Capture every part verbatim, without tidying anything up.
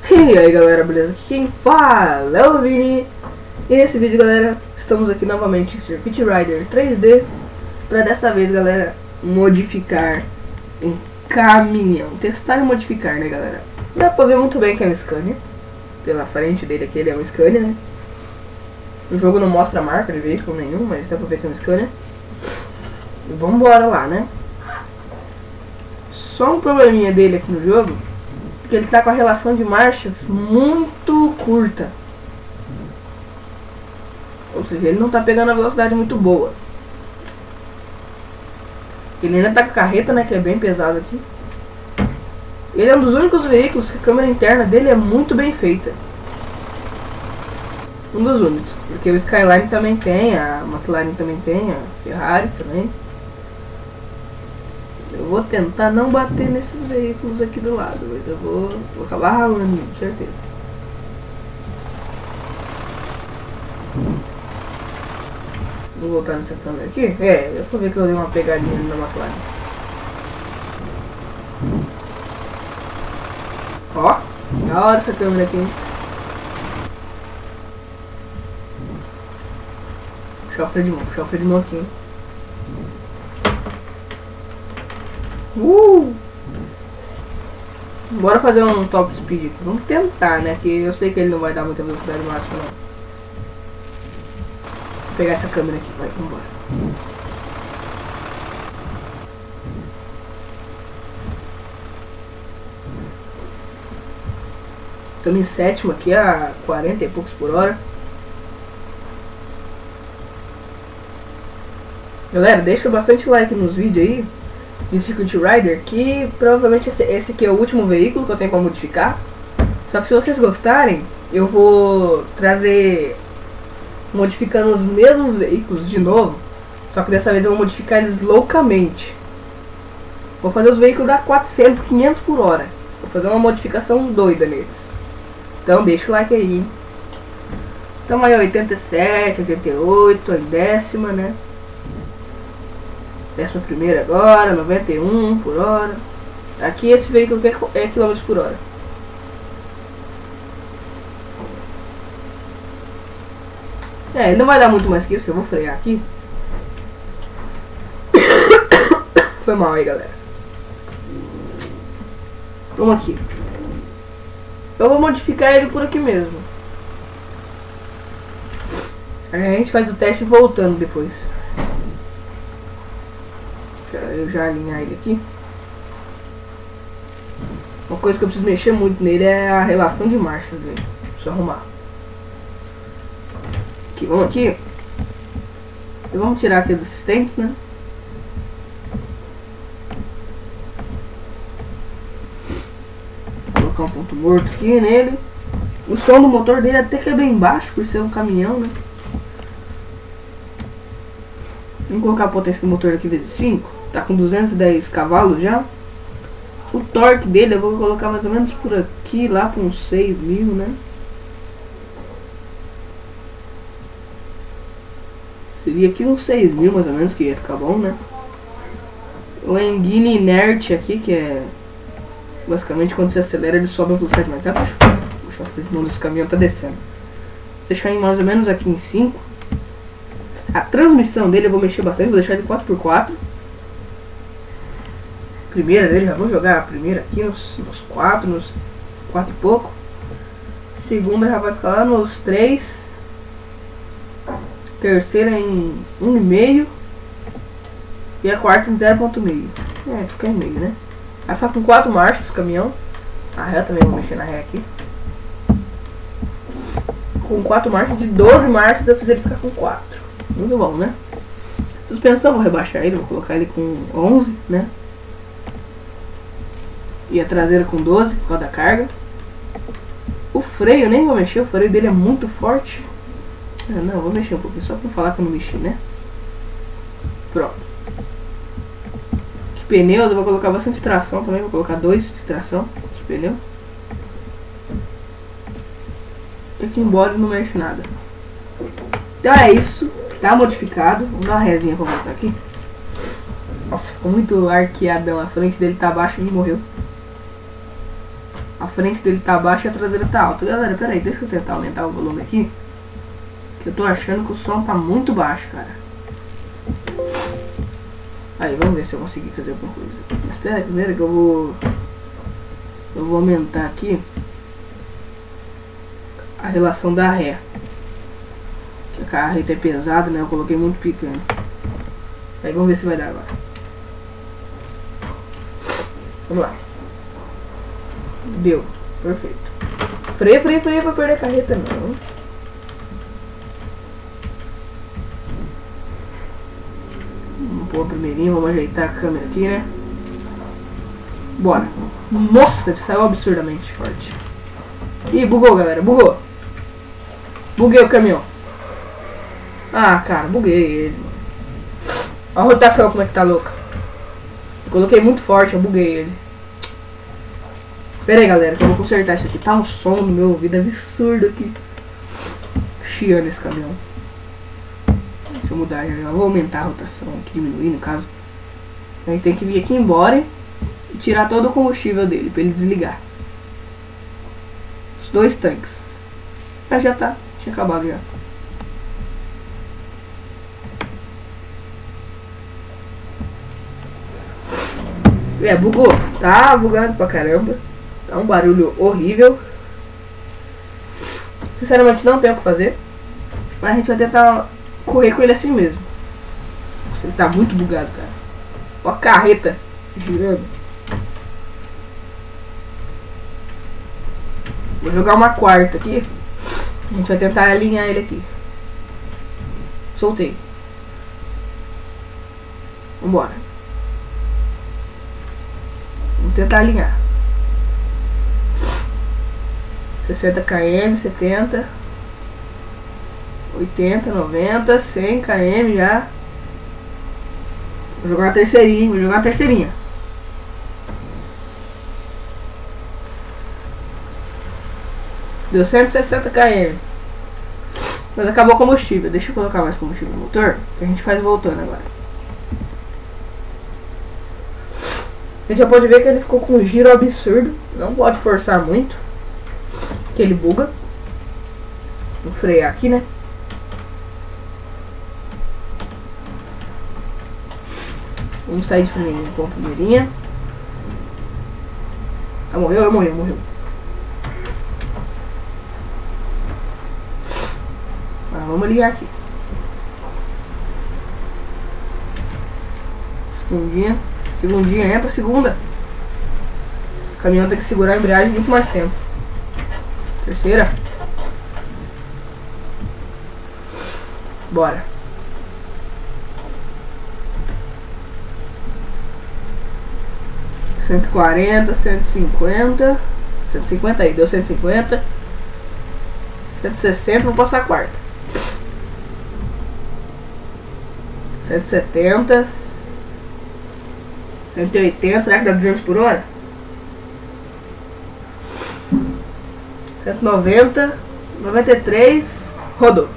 E aí galera, beleza? Aqui quem fala é o Vini. E nesse vídeo, galera, estamos aqui novamente em Circuit Rider três D para dessa vez, galera, modificar um caminhão. Testar e modificar, né, galera? Dá pra ver muito bem que é um Scania. Pela frente dele aqui, ele é um Scania, né? O jogo não mostra a marca de veículo nenhum, mas dá pra ver que é um Scania. E vambora lá, né? Só um probleminha dele aqui no jogo, porque ele tá com a relação de marchas muito curta. Ou seja, ele não tá pegando a velocidade muito boa. Ele ainda tá com a carreta, né, que é bem pesado aqui. Ele é um dos únicos veículos que a câmera interna dele é muito bem feita. Um dos únicos, porque o Skyline também tem, a McLaren também tem, a Ferrari também. Eu vou tentar não bater nesses veículos aqui do lado, mas eu vou, vou acabar ralando, com certeza. Vou voltar nessa câmera aqui. É, eu vou ver que eu dei uma pegadinha na McLaren. Ó, da hora essa câmera aqui, hein? Puxar o freio de mão, puxar o freio de mão aqui, hein? Uh! Bora fazer um top speed aqui. Vamos tentar, né? Que eu sei que ele não vai dar muita velocidade máxima, não. Vou pegar essa câmera aqui, vai, vambora. Estamos em sétimo aqui a quarenta e poucos por hora. Galera, deixa bastante like nos vídeos aí de Circuit Rider, que provavelmente esse, esse aqui é o último veículo que eu tenho para modificar. Só que se vocês gostarem, eu vou trazer modificando os mesmos veículos de novo. Só que dessa vez eu vou modificar eles loucamente. Vou fazer os veículos dar quatrocentos, quinhentos por hora. Vou fazer uma modificação doida neles. Então deixa o like aí. Estamos aí oitenta e sete, oitenta e oito, em décima, né? Décima primeira agora, noventa e um por hora. Aqui esse veículo é quilômetros por hora. É, ele não vai dar muito mais que isso, que eu vou frear aqui. Foi mal aí, galera. Vamos aqui. Eu vou modificar ele por aqui mesmo. Aí a gente faz o teste voltando depois. Eu já alinhar ele aqui. Uma coisa que eu preciso mexer muito nele é a relação de marchas dele. Deixa eu arrumar. Aqui, vamos aqui. E vamos tirar aqui os assistentes, né? Vou colocar um ponto morto aqui nele. O som do motor dele até que é bem baixo, por ser um caminhão, né? Vamos colocar a potência do motor aqui vezes cinco. Tá com duzentos e dez cavalos já. O torque dele eu vou colocar mais ou menos por aqui, lá com uns seis mil, né? Seria aqui uns seis mil mais ou menos, que ia ficar bom, né? O engine inerte aqui, que é basicamente quando você acelera ele sobe a velocidade mais rápido. Puxa, o freio de mão desse caminhão tá descendo. Vou deixar em mais ou menos aqui em cinco. A transmissão dele eu vou mexer bastante, vou deixar ele quatro por quatro. Primeira dele, já vou jogar a primeira aqui nos, nos quatro, nos quatro e pouco. Segunda já vai ficar lá nos três. Terceira em um e meio. E a quarta em zero ponto cinco. É, fica em meio, né? Vai ficar com quatro marchas o caminhão. A ré também vou mexer na ré aqui. Com quatro marchas, de doze marchas eu fiz ele ficar com quatro. Muito bom, né? Suspensão, vou rebaixar ele, vou colocar ele com onze, né? E a traseira com doze, por causa da carga. O freio eu nem vou mexer, o freio dele é muito forte. Ah, não, vou mexer um pouquinho, só pra falar que eu não mexi, né? Pronto. Que pneus, eu vou colocar bastante tração também, vou colocar dois de tração de pneu. E aqui embora não mexe nada. Então é isso. Tá modificado. Vamos dar uma resinha pra voltar aqui. Nossa, ficou muito arqueadão. A frente dele tá abaixo e morreu. A frente dele tá baixa e a traseira tá alta. Galera, pera aí, deixa eu tentar aumentar o volume aqui. Que eu tô achando que o som tá muito baixo, cara. Aí, vamos ver se eu conseguir fazer alguma coisa. Mas espera aí, primeiro que eu vou... Eu vou aumentar aqui a relação da ré. Que a carreta é pesada, né? Eu coloquei muito pequeno. Aí, vamos ver se vai dar agora. Vamos lá. Deu. Perfeito. Freia, freia, freia pra perder a carreta, não. Vamos pôr a primeirinha, vamos ajeitar a câmera aqui, né? Bora. Nossa, ele saiu absurdamente forte. Ih, bugou, galera, bugou. Buguei o caminhão. Ah, cara, buguei ele. Olha a rotação como é que tá louca. Eu coloquei muito forte, eu buguei ele. Pera aí, galera, que eu vou consertar isso aqui. Tá um som no meu ouvido absurdo aqui. Chiando esse caminhão. Deixa eu mudar, já vou aumentar a rotação aqui, diminuir no caso. A gente tem que vir aqui embora e tirar todo o combustível dele, pra ele desligar. Os dois tanques. Ah, já tá, tinha acabado já. É, bugou. Tá bugado pra caramba. Tá um barulho horrível. Sinceramente não tem o que fazer. Mas a gente vai tentar correr com ele assim mesmo. Nossa, ele tá muito bugado, cara. Ó a carreta girando. Vou jogar uma quarta aqui. A gente vai tentar alinhar ele aqui. Soltei. Vambora. Vamos tentar alinhar. sessenta quilômetros, setenta, oitenta, noventa, cem quilômetros já. Vou jogar uma terceirinha, vou jogar uma terceirinha. Deu cento e sessenta quilômetros. Mas acabou o combustível. Deixa eu colocar mais combustível no motor, que a gente faz voltando agora. A gente já pode ver que ele ficou com um giro absurdo. Não pode forçar muito, que ele buga. Vou frear aqui, né? Vamos sair de primeirinha com a primeirinha. Ah, morreu, morreu, morreu. Ah, vamos ligar aqui. Segundinha. Segundinha, entra, segunda. O caminhão tem que segurar a embreagem muito mais tempo. Terceira. Bora. cento e quarenta, cento e cinquenta. cento e cinquenta aí, deu cento e cinquenta. cento e sessenta, vou passar a quarta. cento e setenta. cento e oitenta, será que dá duzentos por hora? cento e noventa, noventa e três, rodou.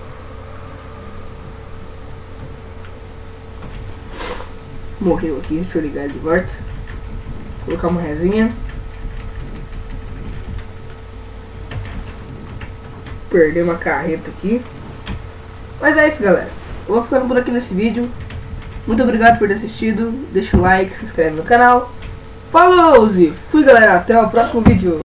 Morreu aqui, deixa eu ligar ele de volta. Vou colocar uma resinha. Perder uma carreta aqui. Mas é isso, galera. Eu vou ficando por aqui nesse vídeo. Muito obrigado por ter assistido. Deixa o like, se inscreve no canal. Falou! Fui, galera. Até o próximo vídeo.